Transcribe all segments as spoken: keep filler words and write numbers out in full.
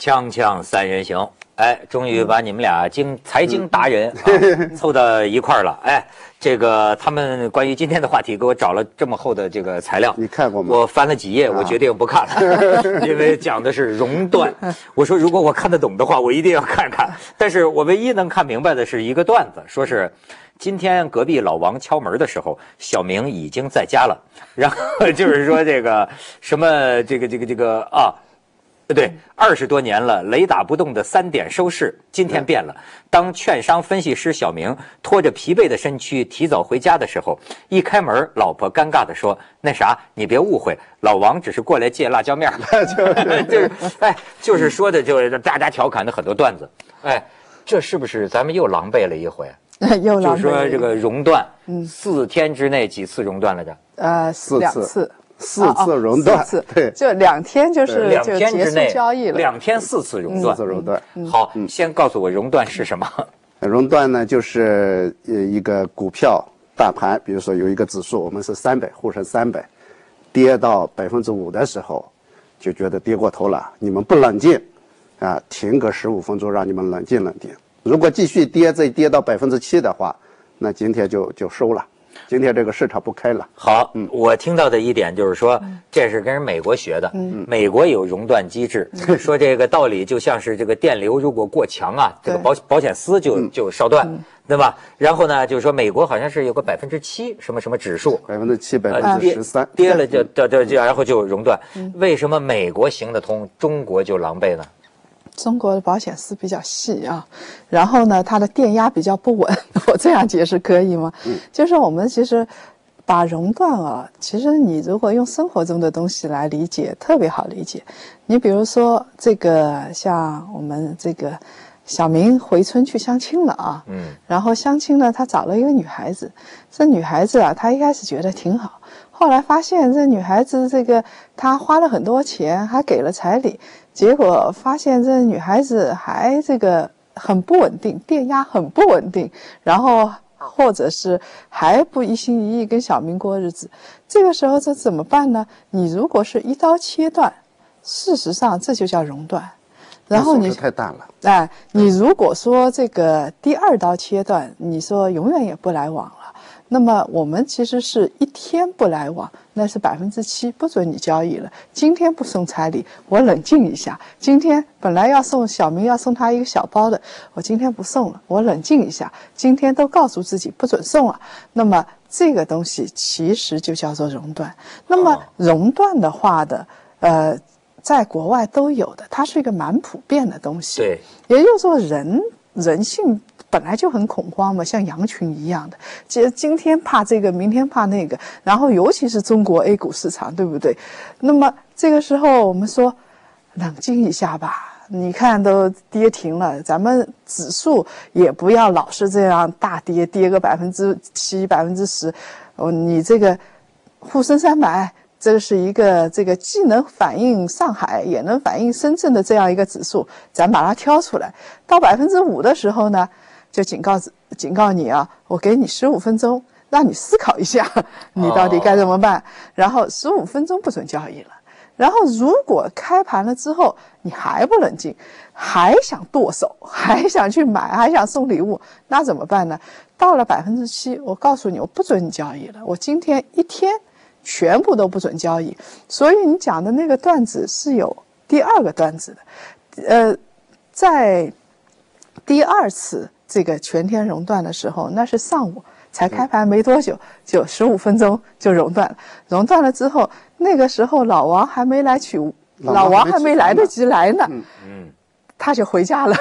锵锵三人行，哎，终于把你们俩经财经达人、啊、凑到一块儿了。哎，这个他们关于今天的话题给我找了这么厚的这个材料， 你看过吗？ 我翻了几页，我决定不看了，因为讲的是熔断。我说如果我看得懂的话，我一定要看看。但是我唯一能看明白的是一个段子，说是今天隔壁老王敲门的时候，小明已经在家了。然后就是说这个什么这个这个这个啊。对，二十多年了，雷打不动的三点收视，今天变了。当券商分析师小明拖着疲惫的身躯提早回家的时候，一开门，老婆尴尬地说：“那啥，你别误会，老王只是过来借辣椒面。”就是，哎，就是说的，就是大家调侃的很多段子。哎，这是不是咱们又狼狈了一回？ 又狼狈了。 就是说这个熔断，嗯，四天之内几次熔断来着？ 呃， 四两次。 四次熔断， 四次对， 就两天就是两天之内交易了， 两天四次熔断， 四次熔断。 好，先告诉我熔断是什么？ 熔断呢，就是呃一个股票大盘，比如说有一个指数，我们是三百，沪深三百，跌到百分之五的时候，就觉得跌过头了，你们不冷静，啊，停个十五分钟，让你们冷静冷静。如果继续跌，再跌到百分之七的话，那今天就就收了。今天这个市场不开了。 好，嗯，我听到的一点就是说，嗯、这是跟人美国学的。嗯，美国有熔断机制，嗯、说这个道理就像是这个电流如果过强啊，这个保保险丝就、嗯、就烧断，嗯、对吧？然后呢，就是说美国好像是有个百分之七什么什么指数， 百分之七百分之十三， 跌了就就就就然后就熔断。嗯、为什么美国行得通，中国就狼狈呢？ 中国的保险丝比较细啊，然后呢，它的电压比较不稳。我这样解释可以吗？嗯，就是我们其实把熔断啊，其实你如果用生活中的东西来理解，特别好理解。你比如说这个，像我们这个小明回村去相亲了啊，嗯，然后相亲呢，他找了一个女孩子，这女孩子啊，他一开始觉得挺好。后来发现这女孩子这个她花了很多钱，还给了彩礼，结果发现这女孩子还这个很不稳定，电压很不稳定，然后或者是还不一心一意跟小明过日子。这个时候这怎么办呢？你如果是一刀切断，事实上这就叫熔断。然后你太大了， 哎，你如果说这个第二刀切断，你说永远也不来往了。那么我们其实是一天不来往，那是百分之七不准你交易了。今天不送彩礼，我冷静一下。今天本来要送小明要送他一个小包的，我今天不送了，我冷静一下。今天都告诉自己不准送了。那么这个东西其实就叫做熔断。那么熔断的话的，呃，在国外都有的，它是一个蛮普遍的东西。 对， 也就是说人人性本来就很恐慌嘛，像羊群一样的，其实今天怕这个，明天怕那个，然后尤其是中国 A 股市场，对不对？那么这个时候我们说冷静一下吧，你看都跌停了，咱们指数也不要老是这样大跌，跌个百分之七、百分之十，哦，你这个沪深三百。这是一个这个既能反映上海也能反映深圳的这样一个指数，咱把它挑出来，到百分之五的时候呢，就警告警告你啊，我给你十五分钟，让你思考一下，你到底该怎么办。然后十五分钟不准交易了。然后如果开盘了之后你还不冷静，还想剁手，还想去买，还想送礼物，那怎么办呢？到了百分之七，我告诉你，我不准你交易了，我今天一天。全部都不准交易，所以你讲的那个段子是有第二个段子的，呃，在第二次这个全天熔断的时候，那是上午才开盘没多久，就十五分钟就熔断了。熔断了之后，那个时候老王还没来取，老王还没来得及来呢，嗯嗯，他就回家了。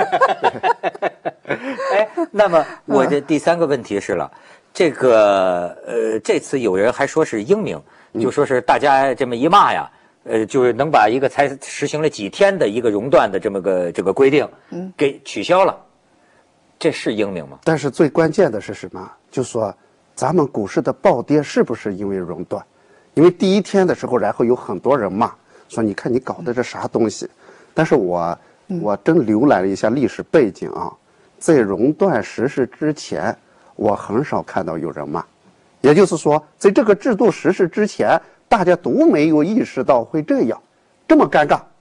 哎，那么我的第三个问题是了。这个呃，这次有人还说是英明，就说是大家这么一骂呀，呃，就是能把一个才实行了几天的一个熔断的这么个这个规定，嗯，给取消了，这是英明吗？ 但是最关键的是什么？就说咱们股市的暴跌是不是因为熔断？因为第一天的时候，然后有很多人骂说，你看你搞的这啥东西？但是我我真浏览了一下历史背景啊，在熔断实施之前。我很少看到有人骂，也就是说，在这个制度实施之前，大家都没有意识到会这样，这么尴尬，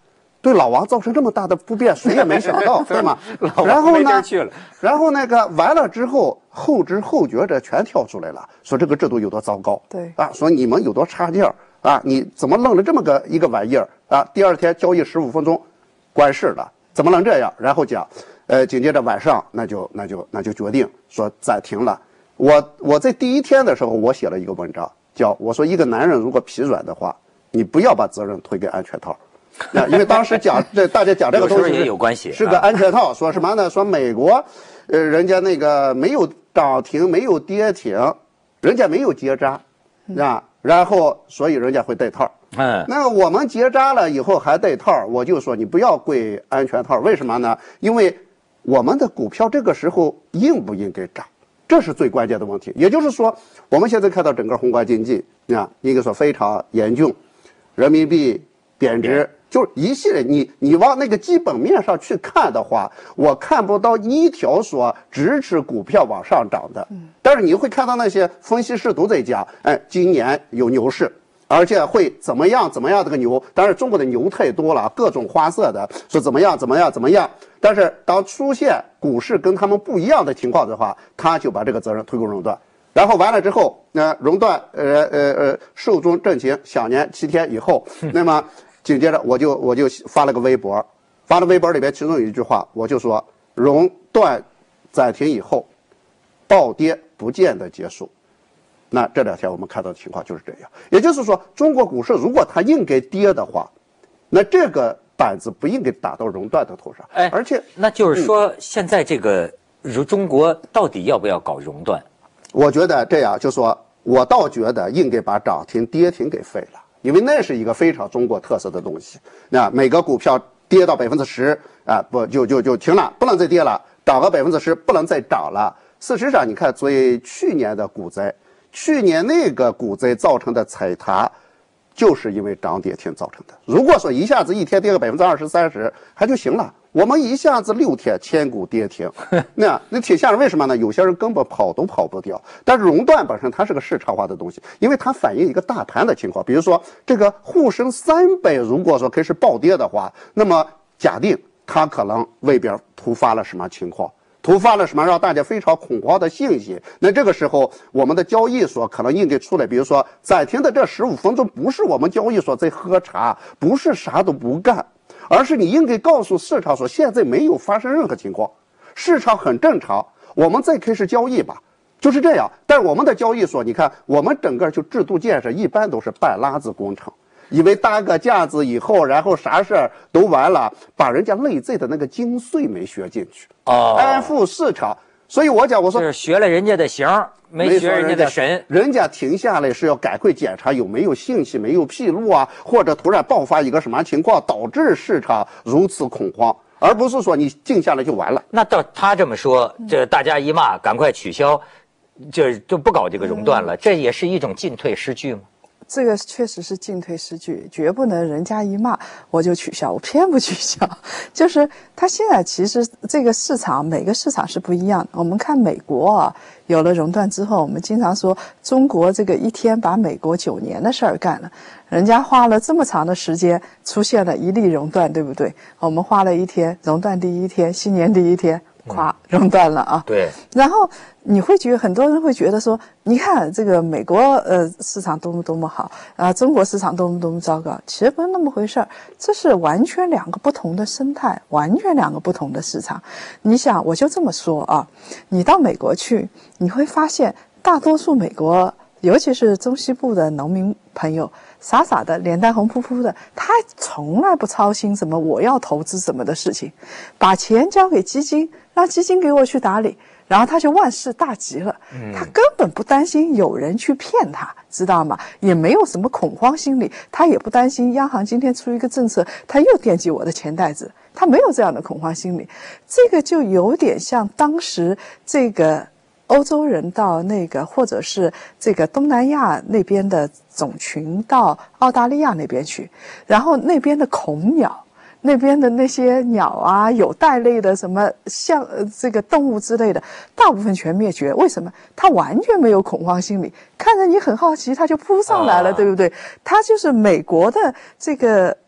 对老王造成这么大的不便，谁也没想到，对吗？ 老王没地儿去了。 然后那个完了之后，后知后觉者全跳出来了，说这个制度有多糟糕， 对啊，说你们有多差劲儿啊，你怎么弄了这么个一个玩意儿啊？第二天交易十五分钟，关市了，怎么能这样？然后讲，呃，紧接着晚上那就那就那就决定说暂停了。我我在第一天的时候，我写了一个文章，叫我说一个男人如果疲软的话，你不要把责任推给安全套。啊，因为当时讲这大家讲这个东西也有关系， 是个安全套。说什么呢？说美国，呃，人家那个没有涨停，没有跌停，人家没有结扎，啊，然后所以人家会带套。 嗯， 那我们结扎了以后还带套，我就说你不要跪安全套，为什么呢？因为我们的股票这个时候应不应该涨，这是最关键的问题。也就是说，我们现在看到整个宏观经济啊，应该说非常严峻，人民币贬值。就是一系列，你你往那个基本面上去看的话，我看不到一条说支持股票往上涨的。但是你会看到那些分析师都在讲，哎，今年有牛市，而且会怎么样怎么样这个牛。当然中国的牛太多了，各种花色的，说怎么样怎么样怎么样。但是当出现股市跟他们不一样的情况的话，他就把这个责任推给熔断。然后完了之后，那、呃、熔断，呃呃呃，寿终正寝，享年七天以后，那么。紧接着我就我就发了个微博，发了微博里边其中有一句话，我就说熔断暂停以后，暴跌不见得结束。那这两天我们看到的情况就是这样，也就是说，中国股市如果它应该跌的话，那这个板子不应该打到熔断的头上。 哎， 而且那就是说，嗯、现在这个如中国到底要不要搞熔断？ 我觉得这样，就说我倒觉得应该把涨停跌停给废了。因为那是一个非常中国特色的东西，那每个股票跌到百分之十啊，不就就就停了，不能再跌了；涨个百分之十，不能再涨了。事实上，你看，作为去年的股灾，去年那个股灾造成的踩踏，就是因为涨跌停造成的。如果说一下子一天跌个百分之二十、三十，还就行了。我们一下子六天千股跌停，那那挺吓人。为什么呢？有些人根本跑都跑不掉。但是熔断本身它是个市场化的东西，因为它反映一个大盘的情况。比如说这个沪深三百，如果说开始暴跌的话，那么假定它可能外边突发了什么情况，突发了什么让大家非常恐慌的信息，那这个时候我们的交易所可能应该出来，比如说暂停的这十五分钟不是我们交易所在喝茶，不是啥都不干。而是你应该告诉市场说，现在没有发生任何情况，市场很正常，我们再开始交易吧，就是这样。但是我们的交易所，你看我们整个就制度建设一般都是半拉子工程，以为搭个架子以后，然后啥事儿都完了，把人家内在的那个精髓没学进去， 哦， 安抚市场。所以我讲，我说就是学了人家的形，没学人家的神。 人家停下来是要赶快检查有没有信息，没有披露啊，或者突然爆发一个什么情况，导致市场如此恐慌，而不是说你静下来就完了。 那到他这么说，这大家一骂，赶快取消，这就不搞这个熔断了，嗯、这也是一种进退失据吗？ 这个确实是进退失据，绝不能人家一骂我就取消，我偏不取消。就是他现在其实这个市场，每个市场是不一样的。我们看美国啊，有了熔断之后，我们经常说中国这个一天把美国九年的事儿干了，人家花了这么长的时间出现了一例熔断，对不对？我们花了一天，熔断第一天，新年第一天。咵，熔断了啊！ 对， 然后你会觉得很多人会觉得说，你看这个美国呃市场多么多么好啊，中国市场多么多么糟糕，其实不是那么回事儿，这是完全两个不同的生态，完全两个不同的市场。你想，我就这么说啊，你到美国去，你会发现大多数美国，尤其是中西部的农民朋友，傻傻的，脸蛋红扑扑的，他从来不操心什么我要投资什么的事情，把钱交给基金，让基金给我去打理，然后他就万事大吉了。他根本不担心有人去骗他，知道吗？也没有什么恐慌心理，他也不担心央行今天出一个政策，他又惦记我的钱袋子，他没有这样的恐慌心理。这个就有点像当时这个欧洲人到那个或者是这个东南亚那边的种群到澳大利亚那边去，然后那边的恐鸟，那边的那些鸟啊，有袋类的什么像呃这个动物之类的，大部分全灭绝。为什么？它完全没有恐慌心理，看着你很好奇，它就扑上来了，啊、对不对？它就是美国的这个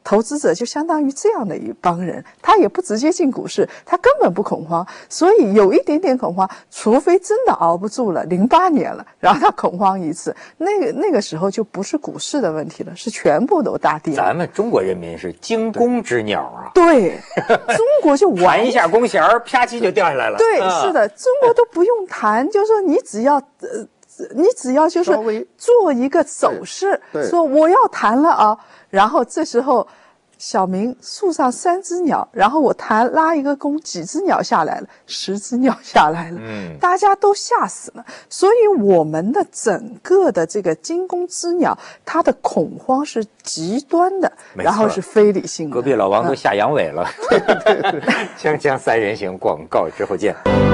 投资者就相当于这样的一帮人，他也不直接进股市，他根本不恐慌，所以有一点点恐慌，除非真的熬不住了，零八年了，然后他恐慌一次，那个那个时候就不是股市的问题了，是全部都大跌了。 咱们中国人民是惊弓之鸟啊！ 对，中国就完弹一下弓弦儿，啪叽就掉下来了。 对， 啊、 是的，中国都不用弹，就是说你只要呃。你只要就是做一个手势，说我要弹了啊，然后这时候小明树上三只鸟，然后我弹拉一个弓，几只鸟下来了，十只鸟下来了，嗯，大家都吓死了。所以我们的整个的这个惊弓之鸟，它的恐慌是极端的，然后是非理性的。 隔壁老王都下阳痿了。锵锵三人行，广告之后见。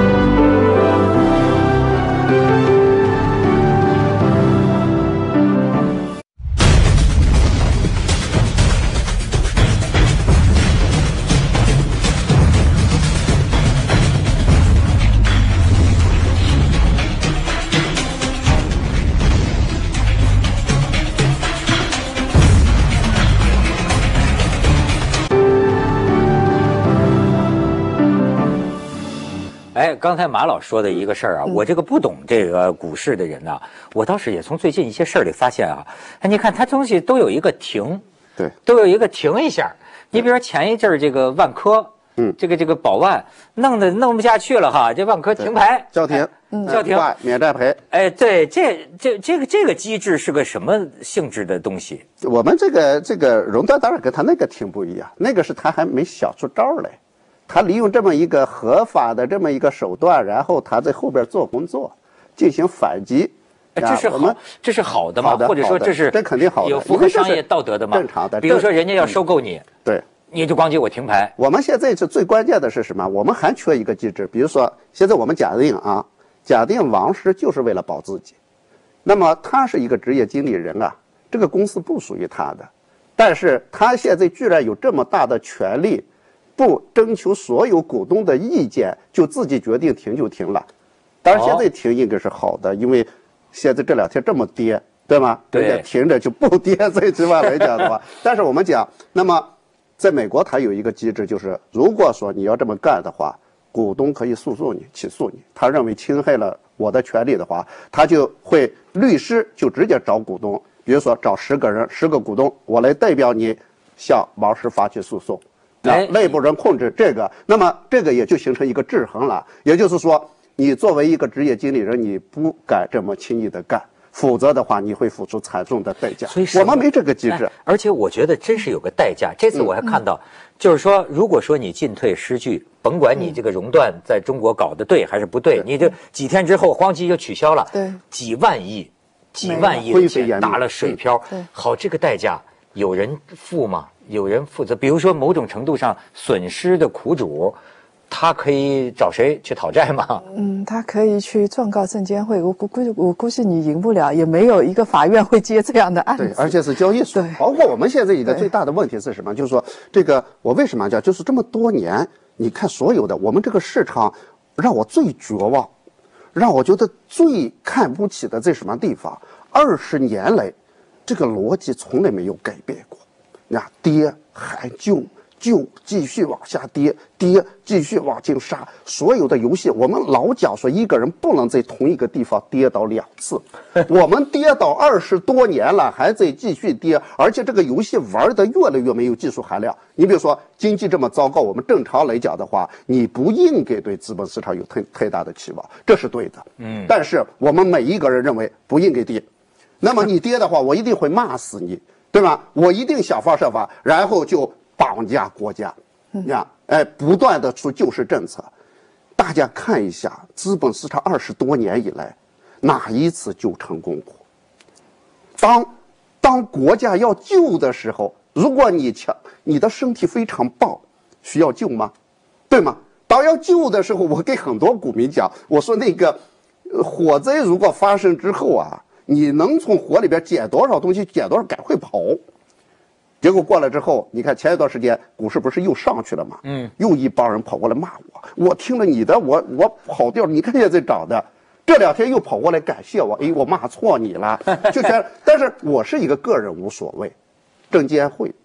哎，刚才马老说的一个事儿啊，我这个不懂这个股市的人呢、啊，我倒是也从最近一些事儿里发现啊，哎，你看它东西都有一个停， 对， 都有一个停一下。你比如说前一阵儿这个万科，嗯，这个这个保万弄得弄不下去了哈，这万科停牌叫停， 嗯，叫停， 免债赔。 哎，对，这这这个这个机制是个什么性质的东西？ 我们这个这个熔断当然跟他那个停不一样，那个是他还没想出招来。他利用这么一个合法的这么一个手段，然后他在后边做工作，进行反击。 这是好，这是好的吗？或者说这是这肯定好的， 有符合商业道德的吗？ 正常的。 比如说人家要收购你， 对， 你就光给我停牌。 我们现在是最关键的是什么？我们还缺一个机制。比如说，现在我们假定啊，假定王石就是为了保自己，那么他是一个职业经理人啊，这个公司不属于他的，但是他现在居然有这么大的权利。不征求所有股东的意见，就自己决定停就停了。当然，现在停应该是好的，因为现在这两天这么跌，对吗？ 对， 人家停着就不跌，最起码来讲的话。但是我们讲，那么在美国，它有一个机制，就是如果说你要这么干的话，股东可以诉讼你、起诉你。他认为侵害了我的权利的话，他就会律师就直接找股东，比如说找十个人、十个股东，我来代表你向王石发起诉讼。 哎， 内部人控制这个，那么这个也就形成一个制衡了。也就是说，你作为一个职业经理人，你不敢这么轻易的干，否则的话，你会付出惨重的代价。 所以我们没这个机制、 哎，而且我觉得真是有个代价。这次我还看到，嗯、就是说，如果说你进退失据，甭管你这个熔断在中国搞的对还是不对，嗯、你这几天之后黄金就取消了， 对， 几万亿、几万亿的钱打了水漂， 嗯、 好，这个代价有人付吗？有人负责，比如说某种程度上损失的苦主，他可以找谁去讨债吗？ 嗯，他可以去状告证监会，我估估计我估计你赢不了，也没有一个法院会接这样的案子。 对，而且是交易所。包括我们现在一个最大的问题是什么？就是说，这个我为什么讲？就是这么多年，你看所有的我们这个市场，让我最绝望，让我觉得最看不起的在什么地方？二十年来，这个逻辑从来没有改变过。呀，跌还救救，继续往下跌，跌继续往进杀。所有的游戏，我们老讲说一个人不能在同一个地方跌倒两次。我们跌倒二十多年了，还在继续跌，而且这个游戏玩的越来越没有技术含量。你比如说经济这么糟糕，我们正常来讲的话，你不应该对资本市场有太太大的期望，这是对的。嗯，但是我们每一个人认为不应该跌，那么你跌的话，我一定会骂死你。对吧？我一定想方设法，然后就绑架国家，呀，哎，不断的出救市政策。大家看一下，资本市场二十多年以来，哪一次救成功过？当当国家要救的时候，如果你强，你的身体非常棒，需要救吗？对吗？当要救的时候，我给很多股民讲，我说那个火灾如果发生之后啊。你能从火里边捡多少东西，捡多少赶快跑。结果过来之后，你看前一段时间股市不是又上去了吗？嗯，又一帮人跑过来骂我，我听了你的，我我跑掉了，你看现在涨的，这两天又跑过来感谢我，哎，我骂错你了，就这样。但是我是一个个人无所谓，证监会、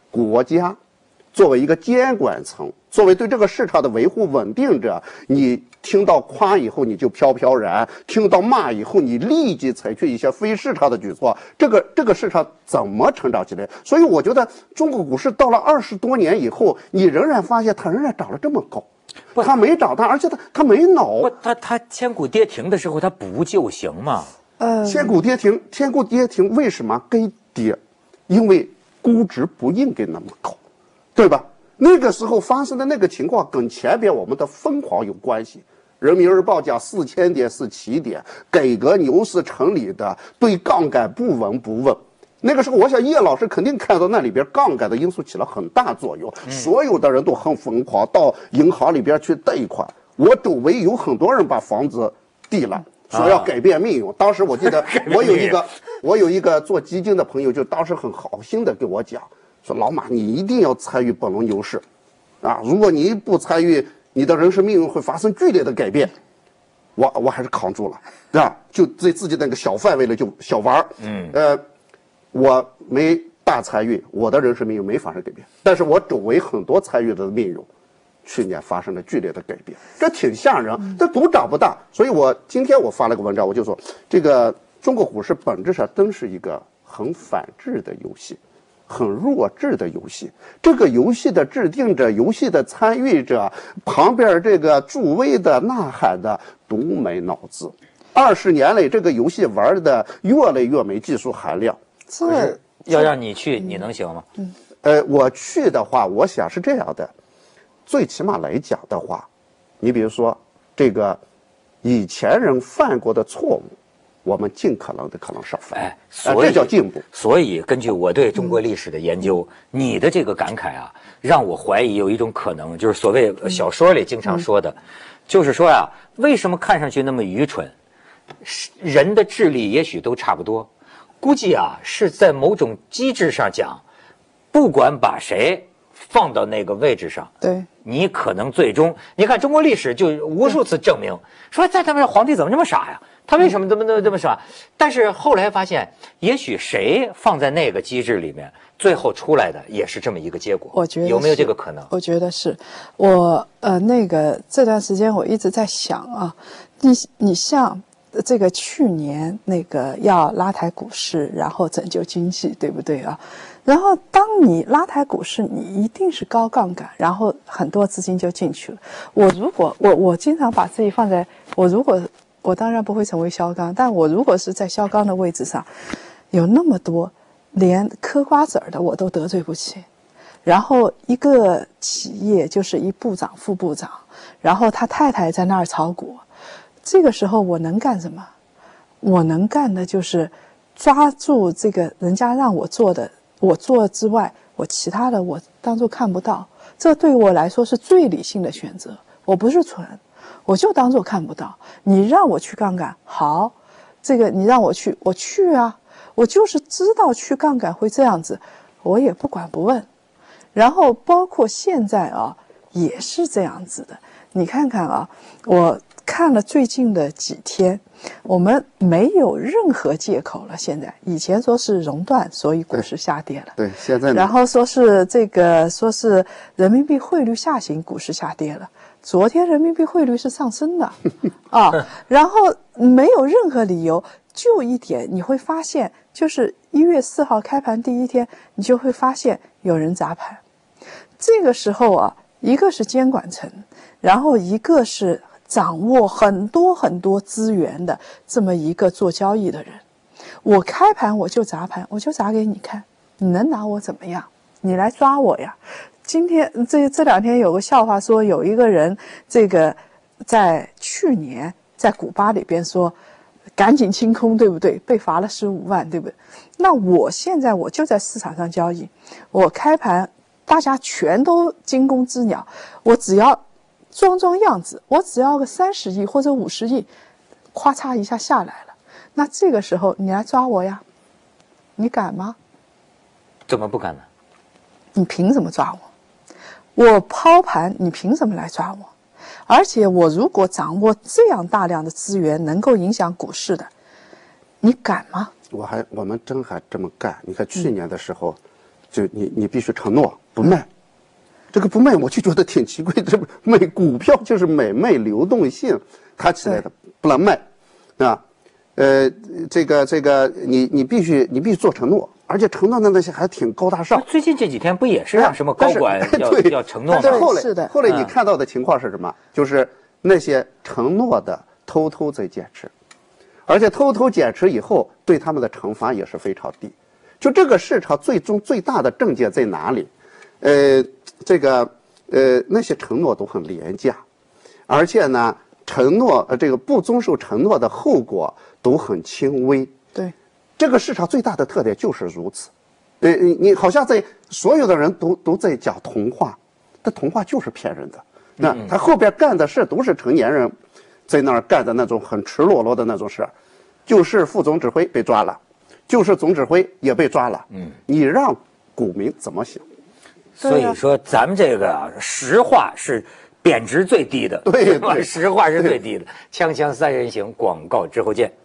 国家作为一个监管层，作为对这个市场的维护稳定者，你听到夸以后你就飘飘然，听到骂以后你立即采取一些非市场的举措，这个这个市场怎么成长起来？所以我觉得中国股市到了二十多年以后，你仍然发现它仍然涨了这么高，它没涨大，而且它它没恼。 不，它它千股跌停的时候，它不就行吗？ 呃， 千股跌停，千股跌停为什么该跌？因为估值不应该那么高，对吧？那个时候发生的那个情况跟前边我们的疯狂有关系。人民日报讲四千点是起点，改革牛市城里的对杠杆不闻不问。那个时候，我想叶老师肯定看到那里边杠杆的因素起了很大作用，嗯、所有的人都很疯狂，到银行里边去贷款。我周围有很多人把房子抵了。说要改变命运，啊、当时我记得我有一个我有一个做基金的朋友，就当时很好心的跟我讲，说老马你一定要参与本轮牛市，啊，如果你不参与，你的人生命运会发生剧烈的改变。我我还是扛住了，啊，就在自己那个小范围里就小玩儿，嗯，呃，我没大参与，我的人生命运没发生改变，但是我周围很多参与的命运。去年发生了剧烈的改变，这挺吓人。这赌涨不大，所以我今天我发了个文章，我就说这个中国股市本质上真是一个很反智的游戏，很弱智的游戏。这个游戏的制定者、游戏的参与者旁边这个助威的、呐喊的都没脑子。二十年来，这个游戏玩的越来越没技术含量。 这要让你去，你能行吗？ 嗯，呃，我去的话，我想是这样的。最起码来讲的话，你比如说这个以前人犯过的错误，我们尽可能的可能少犯， 哎，所以、 啊、这叫进步。 所以根据我对中国历史的研究，嗯、你的这个感慨啊，让我怀疑有一种可能，就是所谓小说里经常说的，嗯、就是说呀、啊，为什么看上去那么愚蠢？人的智力也许都差不多，估计啊是在某种机制上讲，不管把谁放到那个位置上， 对， 你可能最终，你看中国历史就无数次证明，说在他们皇帝怎么这么傻呀？他为什么这么这么傻？但是后来发现，也许谁放在那个机制里面，最后出来的也是这么一个结果。 我觉得有没有这个可能？ 我觉得是，我呃那个这段时间我一直在想啊，你你像这个去年那个要拉抬股市，然后拯救经济，对不对啊？然后当你拉抬股市，你一定是高杠杆，然后很多资金就进去了。我如果我我经常把自己放在我如果我当然不会成为肖钢，但我如果是在肖钢的位置上，有那么多连嗑瓜子儿的我都得罪不起，然后一个企业就是一部长、副部长，然后他太太在那儿炒股，这个时候我能干什么？我能干的就是抓住这个人家让我做的。我做之外，我其他的我当作看不到，这对我来说是最理性的选择。我不是蠢，我就当作看不到。你让我去杠杆，好，这个你让我去，我去啊，我就是知道去杠杆会这样子，我也不管不问。然后包括现在啊，也是这样子的。你看看啊，我看了最近的几天。我们没有任何借口了。现在，以前说是熔断，所以股市下跌了。 对，对现在呢。 然后说是这个，说是人民币汇率下行，股市下跌了。昨天人民币汇率是上升的，啊，然后没有任何理由，就一点，你会发现，就是一月四号开盘第一天，你就会发现有人砸盘。这个时候啊，一个是监管层，然后一个是。掌握很多很多资源的这么一个做交易的人，我开盘我就砸盘，我就砸给你看，你能拿我怎么样？你来抓我呀！今天这这两天有个笑话说，有一个人这个在去年在古巴里边说赶紧清空，对不对？被罚了十五万，对不对？那我现在我就在市场上交易，我开盘大家全都惊弓之鸟，我只要装装样子，我只要个三十亿或者五十亿，咔嚓一下下来了。那这个时候你来抓我呀，你敢吗？ 怎么不敢呢？ 你凭什么抓我？我抛盘，你凭什么来抓我？而且我如果掌握这样大量的资源，能够影响股市的，你敢吗？ 我还我们真还这么干。你看去年的时候， 就你你必须承诺不卖。这个不卖，我就觉得挺奇怪。这卖股票就是买卖流动性，它起来的不能卖，啊，呃，这个这个你你必须你必须做承诺，而且承诺的那些还挺高大上。 最近这几天不也是让什么高管要对要承诺吗？ 但是后来是的后来你看到的情况是什么？就是那些承诺的偷偷在减持，而且偷偷减持以后，对他们的惩罚也是非常低。就这个市场最终最大的症结在哪里？呃，这个呃那些承诺都很廉价，而且呢，承诺呃这个不遵守承诺的后果都很轻微。 对， 这个市场最大的特点就是如此。呃，你你好像在所有的人都都在讲童话，但童话就是骗人的。那他后边干的事都是成年人在那儿干的那种很赤裸裸的那种事，就是副总指挥被抓了，就是总指挥也被抓了。嗯，你让股民怎么想？ 所以说，咱们这个啊，实话是贬值最低的， 对对实话是最低的。锵锵三人行，广告之后见。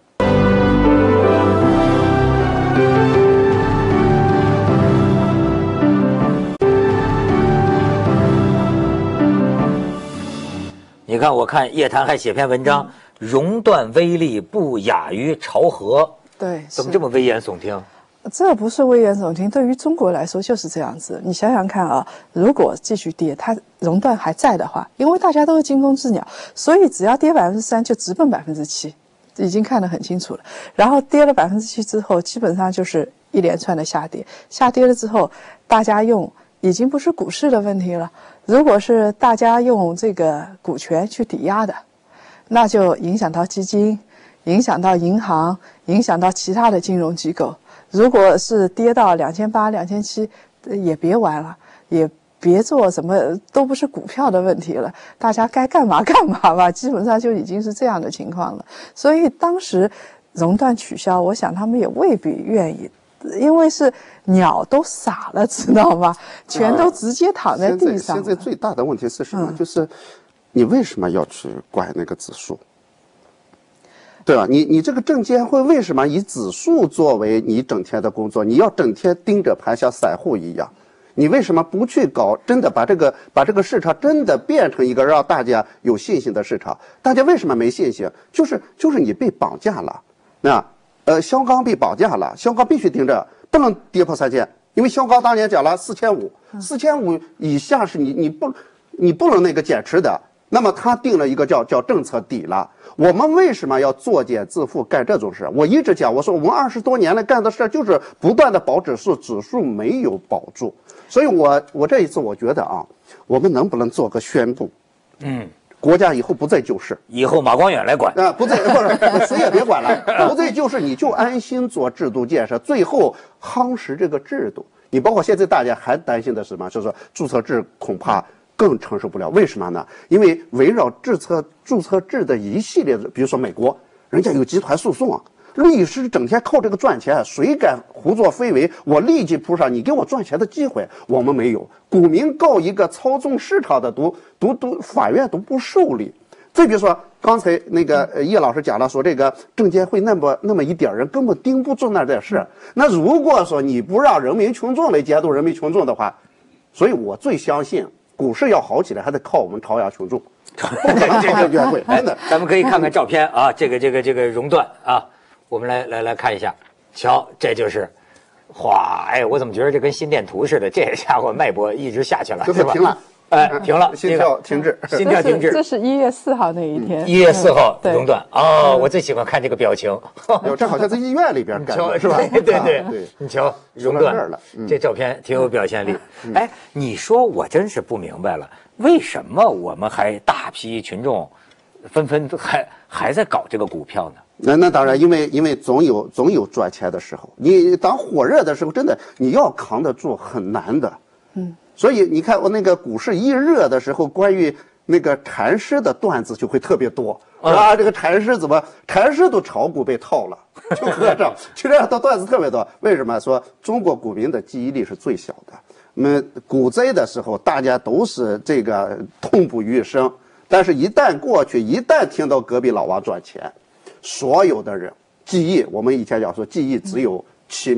你看，我看叶檀还写篇文章，嗯、熔断威力不亚于朝核。 对， 怎么这么危言耸听？ 这不是危言耸听，对于中国来说就是这样子。你想想看啊，如果继续跌，它熔断还在的话，因为大家都是惊弓之鸟，所以只要跌百分之三就直奔百分之七，已经看得很清楚了。然后跌了百分之七之后，基本上就是一连串的下跌。下跌了之后，大家用已经不是股市的问题了。如果是大家用这个股权去抵押的，那就影响到基金，影响到银行，影响到其他的金融机构。如果是跌到两千八、两千七，也别玩了，也别做什么，都不是股票的问题了，大家该干嘛干嘛吧，基本上就已经是这样的情况了。所以当时熔断取消，我想他们也未必愿意，因为是鸟都傻了，知道吗？全都直接躺在地上了。 现在现在最大的问题是什么？嗯、就是你为什么要去管那个指数？对吧？你你这个证监会为什么以指数作为你整天的工作？你要整天盯着盘像散户一样，你为什么不去搞真的把这个把这个市场真的变成一个让大家有信心的市场？大家为什么没信心？就是就是你被绑架了。那呃，香港被绑架了，香港必须盯着，不能跌破三千，因为香港当年讲了四千五，四千五以下是你你不你不能那个减持的。那么他定了一个叫叫政策底了。我们为什么要作茧自缚干这种事？我一直讲，我说我们二十多年来干的事就是不断的保指数，指数没有保住。所以我我这一次我觉得啊，我们能不能做个宣布？嗯，国家以后不再救市， 以后马光远来管啊、呃，不再或者谁也别管了，不再救市，你就安心做制度建设，最后夯实这个制度。你包括现在大家还担心的是什么？就是说注册制恐怕更承受不了。为什么呢？因为围绕注册注册制的一系列的，比如说美国，人家有集团诉讼啊，律师整天靠这个赚钱，谁敢胡作非为，我立即扑上，你给我赚钱的机会，我们没有。股民告一个操纵市场的，都都都法院都不受理。再比如说，刚才那个呃叶老师讲了，说这个证监会那么那么一点人根本盯不住那点事。那如果说你不让人民群众来监督人民群众的话，所以我最相信。股市要好起来，还得靠我们朝阳群众。不可能这个约会，真的。 咱们可以看看照片啊，这个这个这个熔断啊，我们来来来看一下，瞧，这就是，哗，哎，我怎么觉得这跟心电图似的？这家伙脉搏一直下去了， 就是停了， 哎，停了， 心跳停滞， 心跳停滞。 这是一月四号那一天， 一月四号熔断哦，我最喜欢看这个表情。 哟，这好像在医院里边干的是吧？ 对对对，你瞧，熔断了， 这照片挺有表现力。哎，你说我真是不明白了，为什么我们还大批群众纷纷还还在搞这个股票呢？ 那那当然，因为因为总有总有赚钱的时候，你当火热的时候，真的你要扛得住很难的。嗯。所以你看，我那个股市一热的时候，关于那个禅师的段子就会特别多啊。这个禅师怎么，禅师都炒股被套了，就和尚，就这样的段子特别多。为什么说中国股民的记忆力是最小的？那股灾的时候，大家都是这个痛不欲生，但是一旦过去，一旦听到隔壁老王赚钱，所有的人记忆，我们以前讲说记忆只有七秒。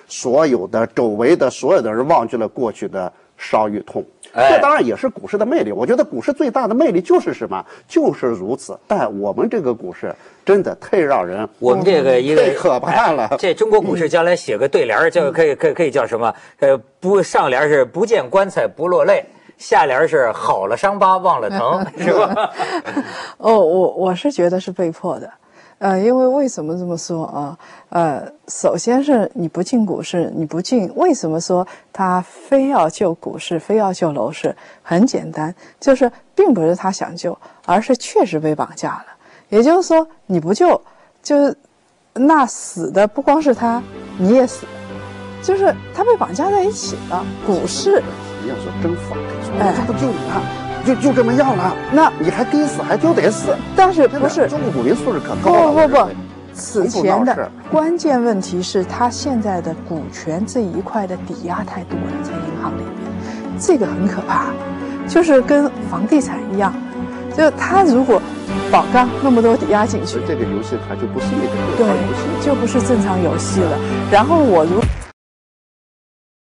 所有的周围的所有的人忘记了过去的伤与痛。 哎这当然也是股市的魅力。我觉得股市最大的魅力就是什么？就是如此。但我们这个股市真的太让人， 我们这个一个太可怕了。 这中国股市将来写个对联儿，叫可以可以可以叫什么？呃，不上联是不见棺材不落泪，下联是好了伤疤忘了疼，是吧？ 哦，我我是觉得是被迫的。呃，因为为什么这么说啊？呃，首先是你不进股市，你不进，为什么说他非要救股市，非要救楼市？很简单，就是并不是他想救，而是确实被绑架了。也就是说，你不救，就是那死的不光是他，你也死，就是他被绑架在一起了。股市， 你要说真法，哎，这不就你了？就就这么样了， 那你还该死还就得死。 但是不是中国股民素质可高了？ 不不不，此前的从不闹事关键问题是他现在的股权这一块的抵押太多了，在银行里面，这个很可怕，就是跟房地产一样，就他如果保杠那么多抵押进去， 这个游戏它就不是一个正对常游戏， 就不是正常游戏了。然后我如